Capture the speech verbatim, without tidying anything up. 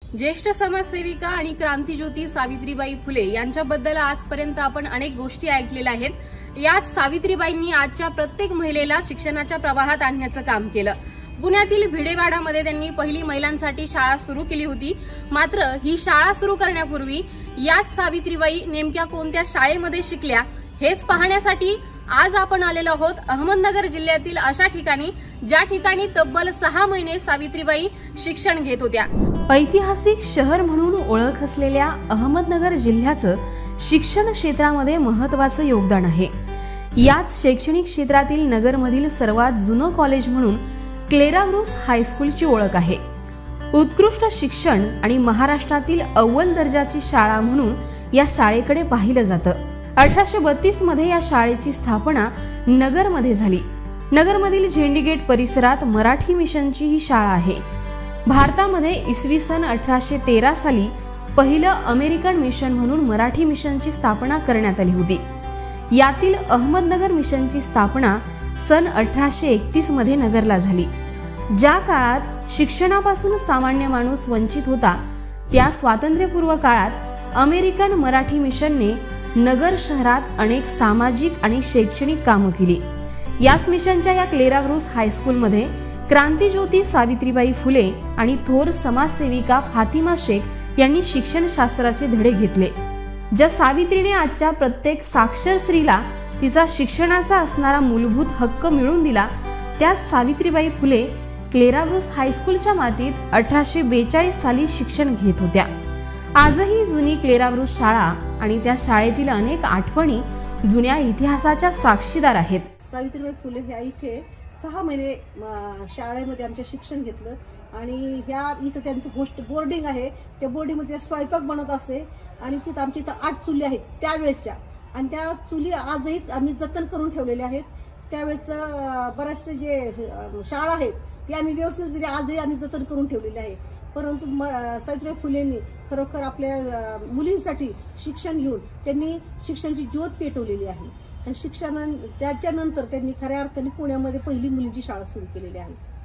ज्येष्ठ समाजसेविका आणि क्रांतिज्योती सावित्रीबाई फुले यांच्याबद्दल आजपर्यंत आपण अनेक गोष्टी ऐकलेल्या आहेत। याच सावित्रीबाईंनी आजच्या प्रत्येक महिलेला शिक्षणाच्या प्रवाहात आणण्याचं काम केलं। पुण्यातील भिडेवाडामध्ये त्यांनी पहिली महिलांसाठी शाळा सुरू केली होती। मात्र ही शाळा सुरू करण्यापूर्वी याच सावित्रीबाई नेमक्या कोणत्या शाळेमध्ये शिकल्या हेच पाहण्यासाठी आज आपण आलेलो आहोत अहमदनगर जिल्ह्यातील अशा ठिकाणी ज्या ठिकाणी तब्बल सहा महिने सावित्रीबाई शिक्षण घेत होत्या। ऐतिहासिक शहर म्हणून ओळख असलेल्या अहमदनगर जिल्ह्याचं शिक्षण क्षेत्रामध्ये महत्त्वाचं योगदान आहे। याच शैक्षणिक क्षेत्रातील नगरमधील सर्वात जुनं कॉलेज म्हणून क्लेराव्रूस हायस्कूलची ओळख आहे। उत्कृष्ट शिक्षण आणि महाराष्ट्रातील अव्वल दर्जाची शाळा म्हणून या शाळेकडे पाहिलं जातं। अठराशे बत्तीस मध्ये या शाळेची स्थापना नगरमध्ये झाली। नगरमधील झेंडीगेट परिसरात मराठी मिशनची ही शाळा आहे। भारतामध्ये इसवी सन अठराशे तेरा साली पहिलं अमेरिकन मिशन म्हणून मराठी मिशनची स्थापना करण्यात आली होती। यातील अहमदनगर मिशनची स्थापना सन अठराशे एकतीस मध्ये नगरला झाली। ज्या काळात शिक्षणापासून सामान्य माणूस वंचित होता त्या स्वातंत्र्यपूर्व काळात अमेरिकन मराठी मिशनने नगर शहरात अनेक सामाजिक आणि शैक्षणिक कामं केली। याच मिशनच्या या क्लेराव्रूस हायस्कूलमध्ये क्रांतिज्योती सावित्रीबाई फुले आणि थोर समाजसेविका फातिमा शेख यांनी शिक्षणशास्त्राचे धडे घेतले। ज्या सावित्रीने आजच्या प्रत्येक साक्षर स्त्रीला तिचा शिक्षणाचा असणारा मूलभूत हक्क मिळवून दिला, त्याच सावित्रीबाई फुले क्लेराव्रूस हायस्कूलच्या मातीत अठराशे बेचाळीस साली शिक्षण घेत होत्या। आजही जुनी क्लेराव्रूस शाळा आणि त्या शाळेतील अनेक आठवणी जुन्या इतिहासाच्या साक्षीदार आहेत। सावित्रीबाई फुले ह्या इथे सहा महिने शाळेमध्ये आमचे शिक्षण घेतलं आणि ह्या इथं त्यांचं गोष्ट बोर्डिंग आहे। त्या बोर्डिंगमध्ये स्वयंपाक बनवत असे आणि तिथं आमच्या इथं आठ चुली आहेत त्यावेळेसच्या, आणि त्या चुली आजही आम्ही जतन करून ठेवलेल्या आहेत। त्यावेळेचं बरेचसे जे शाळा आहेत ती आम्ही व्यवस्थित आजही आम्ही जतन करून ठेवलेली आहे। परंतु सावित्रीबाई फुलेंनी खरोखर आपल्या मुलींसाठी शिक्षण घेऊन त्यांनी शिक्षणाची ज्योत पेटवलेली आहे आणि शिक्षणा त्याच्यानंतर त्यांनी खऱ्या अर्थाने पुण्यामध्ये पहिली मुलींची शाळा सुरू केलेली आहे।